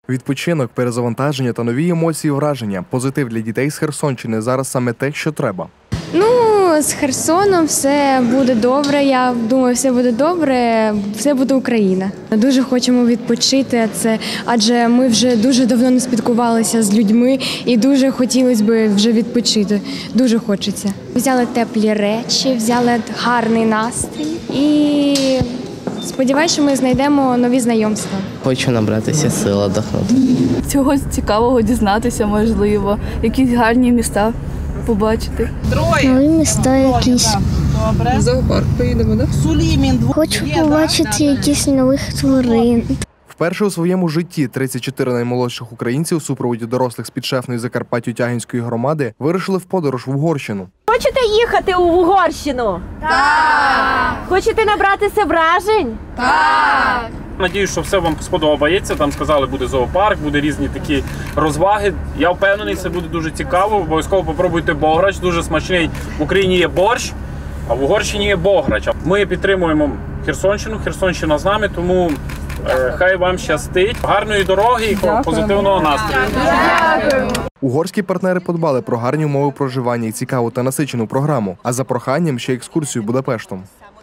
Відпочинок, перезавантаження та нові емоції, враження. Позитив для дітей з Херсонщини зараз саме те, що треба. З Херсоном все буде добре, я думаю, все буде добре, все буде Україна. Дуже хочемо відпочити, адже ми вже дуже давно не спілкувалися з людьми і дуже хотілося б вже відпочити, дуже хочеться. Взяли теплі речі, взяли гарний настрій і сподіваюся, що ми знайдемо нові знайомства. Хочу набратися сил, віддохнути. Чогось цікавого дізнатися, можливо, якісь гарні міста побачити. Нові міста якісь. В зоопарк поїдемо, так? Хочу побачити якісь нових тварин. Вперше у своєму житті 34 наймолодших українців у супроводі дорослих з підшефної Закарпаття-Тягінської громади вирушили в подорож в Угорщину. Хочете їхати у Угорщину? Так! Хочете набратися вражень? Так! Надіюсь, що все вам сподобається. Там сказали, буде зоопарк, буде різні такі розваги. Я впевнений, це буде дуже цікаво. Обов'язково попробуйте бограч, дуже смачний. В Україні є борщ, а в Угорщині є бограч. Ми підтримуємо Херсонщину, Херсонщина з нами, тому хай вам щастить. Гарної дороги і позитивного настрою. Дякую. Угорські партнери подбали про гарні умови проживання і цікаву та насичену програму, а за проханням ще екскурсію Будапештом.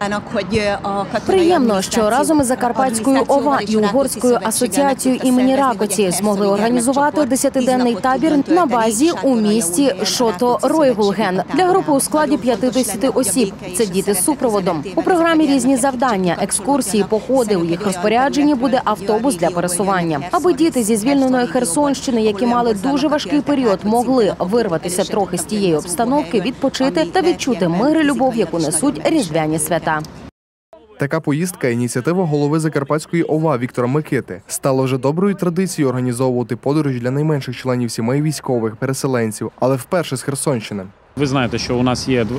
Приємно, що разом із Закарпатською ОВА і Угорською асоціацією імені Ракоці змогли організувати 10-денний табір на базі у місті Шото-Ройгулген для групи у складі 50 осіб. Це діти з супроводом. У програмі різні завдання, екскурсії, походи. У їх розпорядженні буде автобус для пересування. Аби діти зі звільненої Херсонщини, які мали дуже важкий період, могли вирватися трохи з тієї обстановки, відпочити та відчути мир і любов, яку несуть різдвяні свята. Така поїздка – ініціатива голови Закарпатської ОВА Віктора Микити. Стало вже доброю традицією організовувати подорожі для найменших членів сімей військових, переселенців, але вперше з Херсонщини. Ви знаєте, що у нас є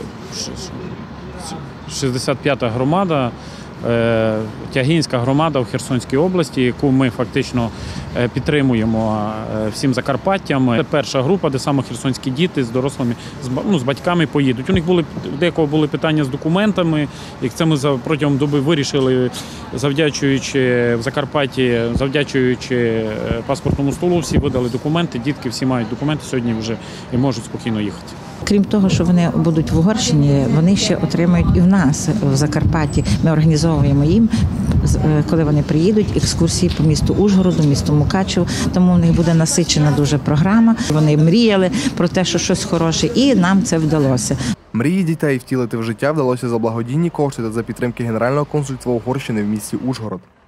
65-та громада, Тягінська громада в Херсонській області, яку ми фактично підтримуємо всім Закарпаттям. Це перша група, де саме херсонські діти з дорослими, з батьками поїдуть. У них у декого були питання з документами, і це ми протягом доби вирішили, завдячуючи в Закарпатті, завдячуючи паспортному столу, всі видали документи, дітки всі мають документи, сьогодні вже і можуть спокійно їхати. Крім того, що вони будуть в Угорщині, вони ще отримають і в нас, в Закарпатті. Ми організовуємо їм, коли вони приїдуть, екскурсії по місту Ужгороду, місту Мукачево. Тому в них буде насичена дуже програма. Вони мріяли про те, що щось хороше, і нам це вдалося. Мрії дітей втілити в життя вдалося за благодійні кошти та за підтримки Генерального консульства Угорщини в місті Ужгород.